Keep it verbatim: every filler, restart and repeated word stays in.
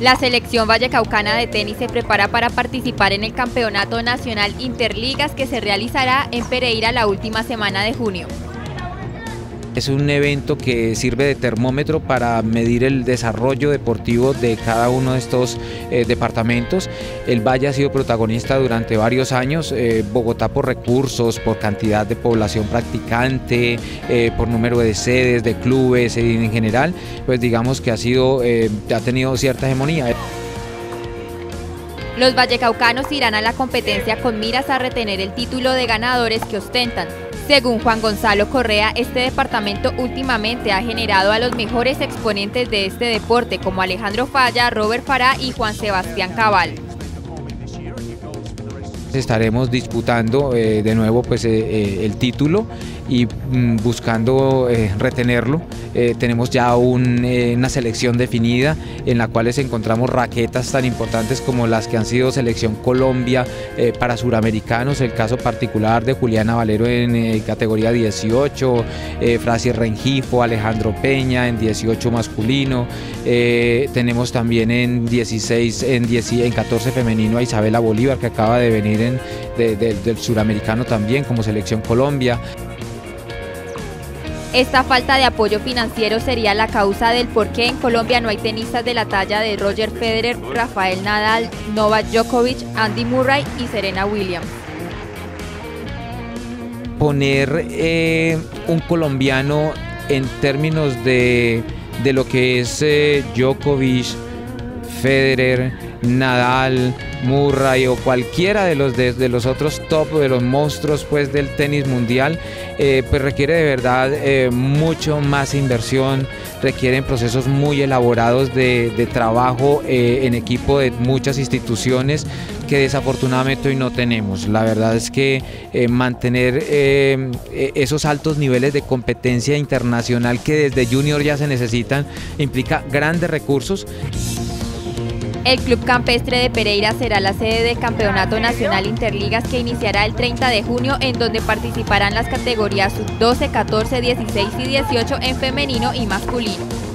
La selección vallecaucana de tenis se prepara para participar en el Campeonato Nacional Interligas que se realizará en Pereira la última semana de junio. Es un evento que sirve de termómetro para medir el desarrollo deportivo de cada uno de estos eh, departamentos. El Valle ha sido protagonista durante varios años, eh, Bogotá por recursos, por cantidad de población practicante, eh, por número de sedes, de clubes en general, pues digamos que ha, sido, eh, ha tenido cierta hegemonía. Los vallecaucanos irán a la competencia con miras a retener el título de ganadores que ostentan. Según Juan Gonzalo Correa, este departamento últimamente ha generado a los mejores exponentes de este deporte como Alejandro Falla, Robert Farah y Juan Sebastián Cabal. Estaremos disputando eh, de nuevo pues, eh, eh, el título y mm, buscando eh, retenerlo. Eh, tenemos ya un, eh, una selección definida en la cual encontramos raquetas tan importantes como las que han sido Selección Colombia eh, para suramericanos, el caso particular de Juliana Valero en eh, categoría dieciocho, eh, Fracier Rengifo, Alejandro Peña en dieciocho masculino, eh, tenemos también en dieciséis, en, diez, en catorce femenino a Isabela Bolívar que acaba de venir en, de, de, del suramericano también como Selección Colombia. Esta falta de apoyo financiero sería la causa del por qué en Colombia no hay tenistas de la talla de Roger Federer, Rafael Nadal, Novak Djokovic, Andy Murray y Serena Williams. Poner eh, un colombiano en términos de, de lo que es eh, Djokovic, Federer, Nadal, Murray o cualquiera de los, de, de los otros top, de los monstruos pues, del tenis mundial, eh, pues requiere de verdad eh, mucho más inversión, requieren procesos muy elaborados de, de trabajo eh, en equipo de muchas instituciones que desafortunadamente hoy no tenemos. La verdad es que eh, mantener eh, esos altos niveles de competencia internacional que desde junior ya se necesitan implica grandes recursos. El Club Campestre de Pereira será la sede del Campeonato Nacional Interligas que iniciará el treinta de junio, en donde participarán las categorías sub doce, catorce, dieciséis y dieciocho en femenino y masculino.